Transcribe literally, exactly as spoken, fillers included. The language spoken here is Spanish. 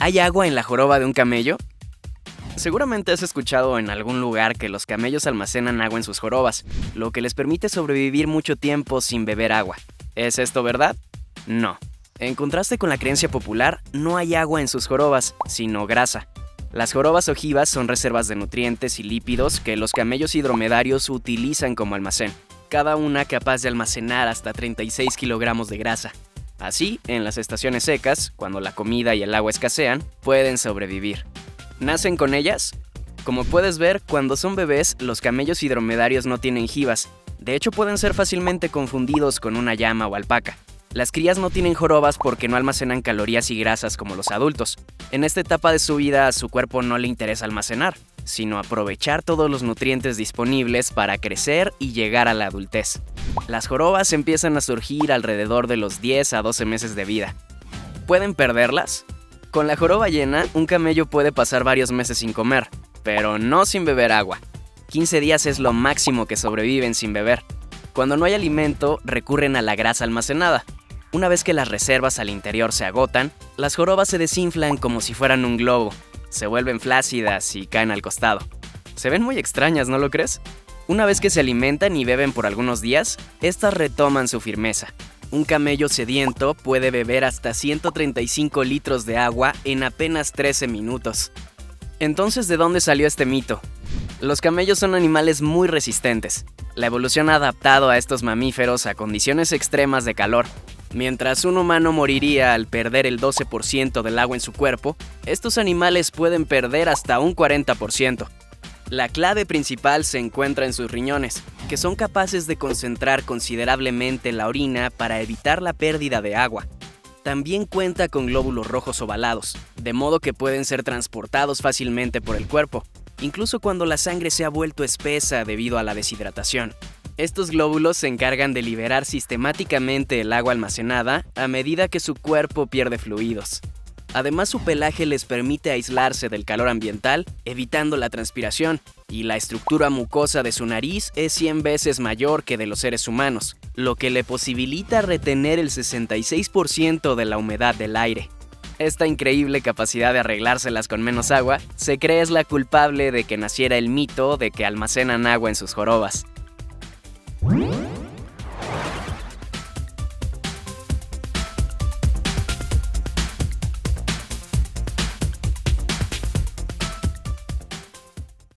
¿Hay agua en la joroba de un camello? Seguramente has escuchado en algún lugar que los camellos almacenan agua en sus jorobas, lo que les permite sobrevivir mucho tiempo sin beber agua. ¿Es esto verdad? No. En contraste con la creencia popular, no hay agua en sus jorobas, sino grasa. Las jorobas ojivas son reservas de nutrientes y lípidos que los camellos y dromedarios utilizan como almacén, cada una capaz de almacenar hasta treinta y seis kilogramos de grasa. Así, en las estaciones secas, cuando la comida y el agua escasean, pueden sobrevivir. ¿Nacen con ellas? Como puedes ver, cuando son bebés, los camellos y dromedarios no tienen jivas. De hecho, pueden ser fácilmente confundidos con una llama o alpaca. Las crías no tienen jorobas porque no almacenan calorías y grasas como los adultos. En esta etapa de su vida, a su cuerpo no le interesa almacenar, sino aprovechar todos los nutrientes disponibles para crecer y llegar a la adultez. Las jorobas empiezan a surgir alrededor de los diez a doce meses de vida. ¿Pueden perderlas? Con la joroba llena, un camello puede pasar varios meses sin comer, pero no sin beber agua. quince días es lo máximo que sobreviven sin beber. Cuando no hay alimento, recurren a la grasa almacenada. Una vez que las reservas al interior se agotan, las jorobas se desinflan como si fueran un globo. Se vuelven flácidas y caen al costado. Se ven muy extrañas, ¿no lo crees? Una vez que se alimentan y beben por algunos días, estas retoman su firmeza. Un camello sediento puede beber hasta ciento treinta y cinco litros de agua en apenas trece minutos. Entonces, ¿de dónde salió este mito? Los camellos son animales muy resistentes. La evolución ha adaptado a estos mamíferos a condiciones extremas de calor. Mientras un humano moriría al perder el doce por ciento del agua en su cuerpo, estos animales pueden perder hasta un cuarenta por ciento. La clave principal se encuentra en sus riñones, que son capaces de concentrar considerablemente la orina para evitar la pérdida de agua. También cuenta con glóbulos rojos ovalados, de modo que pueden ser transportados fácilmente por el cuerpo, incluso cuando la sangre se ha vuelto espesa debido a la deshidratación. Estos glóbulos se encargan de liberar sistemáticamente el agua almacenada a medida que su cuerpo pierde fluidos. Además, su pelaje les permite aislarse del calor ambiental, evitando la transpiración, y la estructura mucosa de su nariz es cien veces mayor que de los seres humanos, lo que le posibilita retener el sesenta y seis por ciento de la humedad del aire. Esta increíble capacidad de arreglárselas con menos agua se cree es la culpable de que naciera el mito de que almacenan agua en sus jorobas.